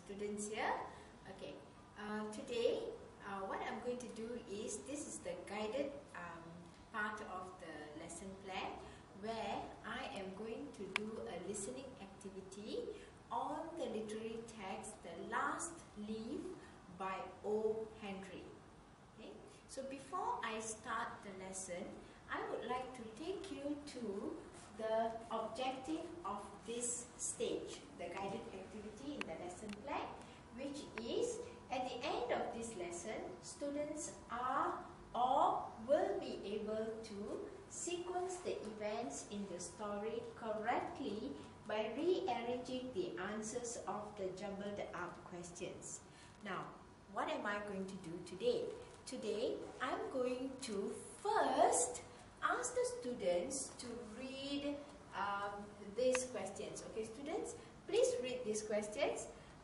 students here. Okay, today what I'm going to do is, this is the guided part of the lesson plan, where I am going to do a listening activity on the literary text The Last Leaf by O. Henry. Okay, so before I start the lesson, I would like to take you to the objective of this stage, the guided activity in the lesson plan, which is, at the end of this lesson, students are or will be able to sequence the events in the story correctly by rearranging the answers of the jumbled up questions. Now, what am I going to do today? Today, I'm going to first ask the students to read these questions. Okay, students, please read these questions.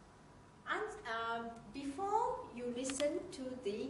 And before you listen to the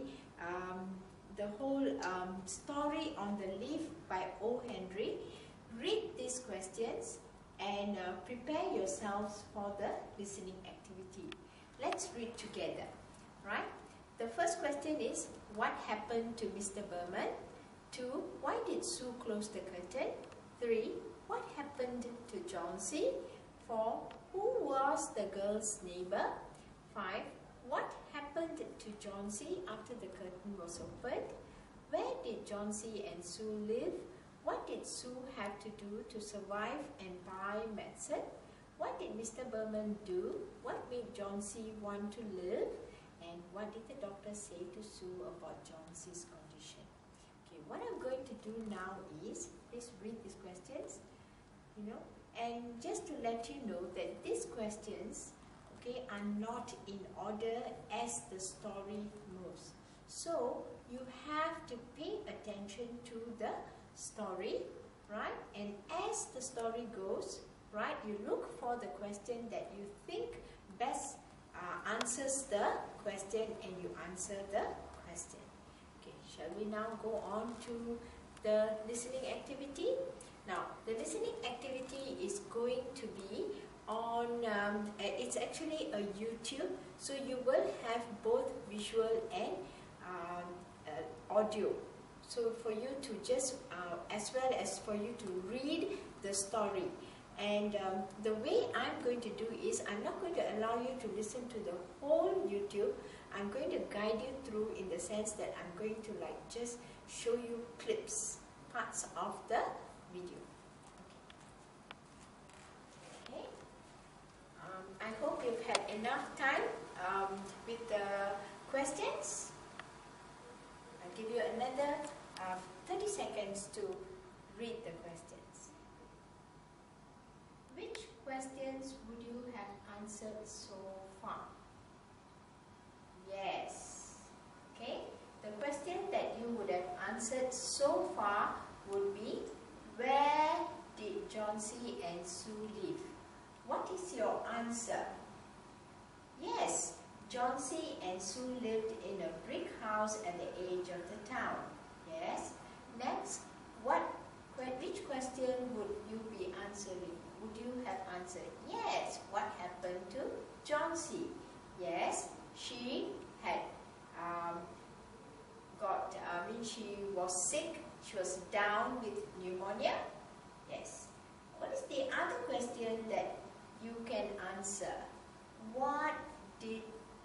whole story on the leaf by O. Henry, read these questions and prepare yourselves for the listening activity. Let's read together, right? The first question is, what happened to Mr. Berman? 2. Why did Sue close the curtain? 3. What happened to Johnsy? 4. Who was the girl's neighbor? 5. What happened to Johnsy after the curtain was opened? Where did Johnsy and Sue live? What did Sue have to do to survive and buy medicine? What did Mr. Berman do? What made Johnsy want to live? And what did the doctor say to Sue about Johnsy's condition? Okay, what I'm going to do now is, please read these questions, and just to let you know that these questions, okay, are not in order as the story moves. So you have to pay attention to the story, right? And as the story goes, right, you look for the question that you think best answers the question, and you answer the question. Okay, shall we now go on to the listening activity? Now, the listening activity is going to be on, it's actually a YouTube, so you will have both visual and audio. So for you to just, as well as for you to read the story. And the way I'm going to do is, I'm not going to allow you to listen to the whole YouTube. I'm going to guide you through, in the sense that I'm going to just show you clips, parts of the video. Okay. I hope you've had enough time with the questions. I'll give you another 30 seconds to read the questions. Which questions would you have answered so far? Yes. Okay. The question that you would have answered so far would be, where did Johnsy and Sue live? What is your answer? Yes, Johnsy and Sue lived in a brick house at the edge of the town. Yes. Next, which question would you be answering? Would you have answered, yes, what happened to Johnsy? Yes, she had she was sick, she was down with pneumonia. Yes. What is the other question that you can answer? What did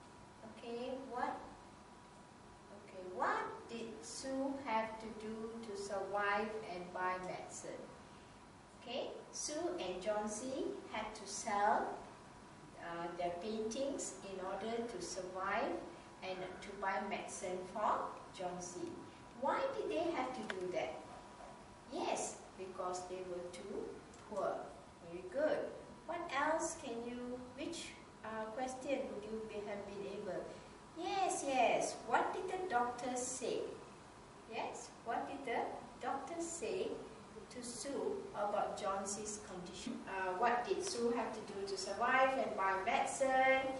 Sue have to do to survive and buy medicine? Okay, Sue and Johnsy had to sell their paintings in order to survive and to buy medicine for Johnsy. Why did they have to do that? Yes, because they were too poor. Very good. What else which question would you have been able? Yes. What did the doctor say? Yes, what did the doctor say to Sue about Johnsy's condition? What did Sue have to do to survive and buy medicine?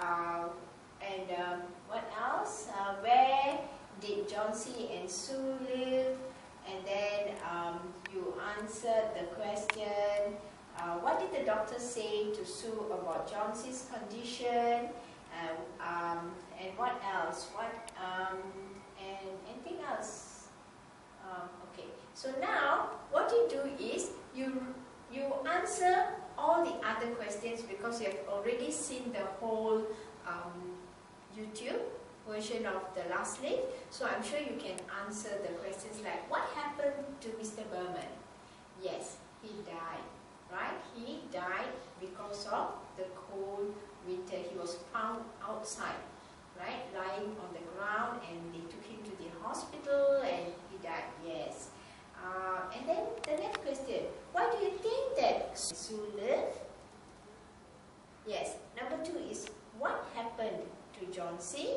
What else? Where did Johnsy and Sue live? And then you answered the question, what did the doctor say to Sue about Johnson's condition? And what else? And anything else? Okay. So now, what you do is you answer all the other questions because you have already seen the whole YouTube version of the last leaf. So I'm sure you can answer the questions like, what happened to Mr. Berman? Yes, he died. Right? He died because of the cold winter. He was found outside, right? Lying on the ground, and they took him to the hospital and he died. Yes. And then the next question. Why do you think that Sue lived? Yes. Number 2 is, what happened to John C?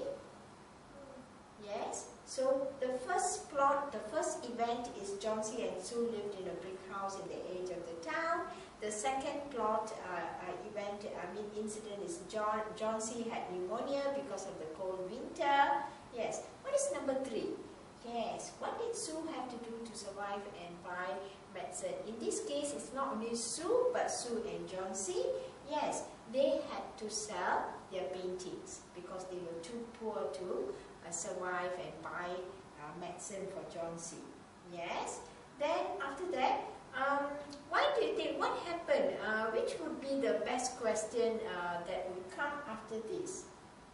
Yes. So the first plot, the first event is John C. and Sue lived in a brick house in the edge of the town. The second plot incident is John C. had pneumonia because of the cold winter. Yes. What is number 3? Yes. What did Sue have to do to survive and buy medicine? In this case, it's not only Sue, but Sue and John C. Yes. They had to sell their paintings because they were too poor to survive and buy medicine for John C. Yes. Then after that, why do you think, what happened? Which would be the best question that would come after this?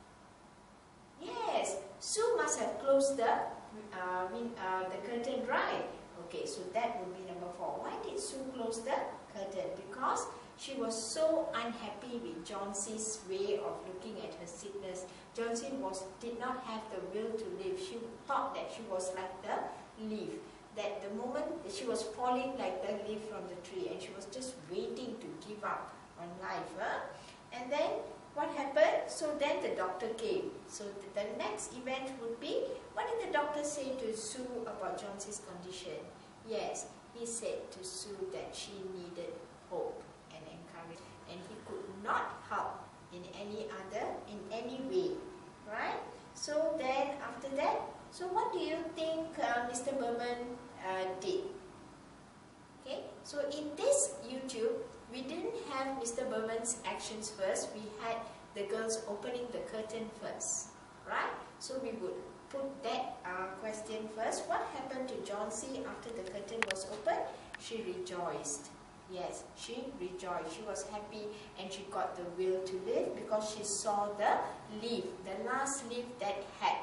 Yes, Sue must have closed the curtain, right? Okay, so that would be number 4. Why did Sue close the curtain? Because she was so unhappy with John C.'s way of looking at her sickness. John C. did not have the will to live. She thought that she was like the leaf. That the moment she was falling like the leaf from the tree, and she was just waiting to give up on life. And then what happened? So then the doctor came. So the next event would be, what did the doctor say to Sue about John C.'s condition? Yes, he said to Sue that she needed hope and encouragement, and he could not help in any way, right? So then after that, so what do you think Mr. Berman did? Okay, so in this YouTube, we didn't have Mr. Berman's actions first. We had the girls opening the curtain first, right? So we would put that question first. What happened to John C. after the curtain was opened? She rejoiced. Yes, she rejoiced. She was happy and she got the will to live because she saw the leaf, the last leaf that had,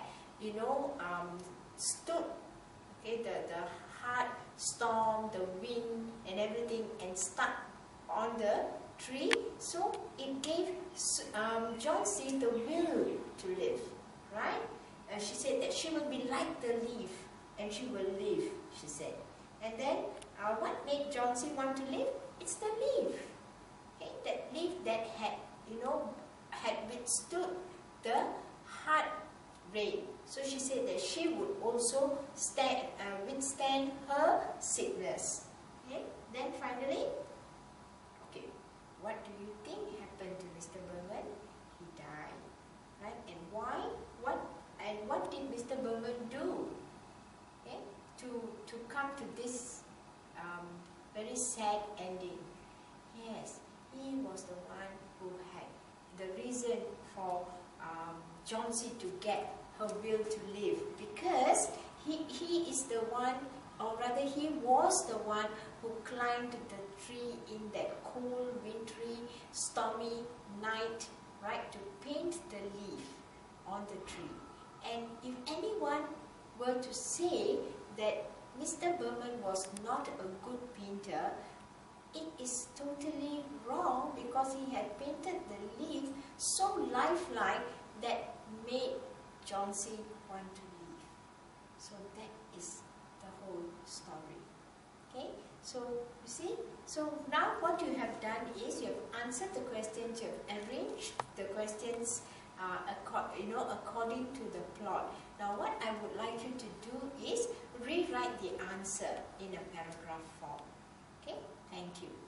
stood, okay, the hard storm, the wind and everything, and stuck on the tree. So it gave John C. the will to live, right? She said that she will be like the leaf and she will live, she said. And then what made John C. want to live? It's the leaf. Okay? That leaf that had withstood the hard rain. So she said that she would also withstand her sickness. Okay? Then finally, okay, what do you think happened to Mr. Berman? He died, right? And why? What did Mr. Berman do? Okay? To come to this very sad ending. Yes, he was the one who had the reason for John C. to get her will to live, because he is the one, or rather he was the one who climbed the tree in that cold, wintry, stormy night, right, to paint the leaf on the tree. And if anyone were to say that Mr. Berman was not a good painter, it is totally wrong, because he had painted the leaf so lifelike that made John C. want to leave. So that is the whole story. Okay, so you see, so now what you have done is you have answered the questions, you have arranged the questions according to the plot. Now what I would like you to do is rewrite the answer in a paragraph form. Okay, thank you.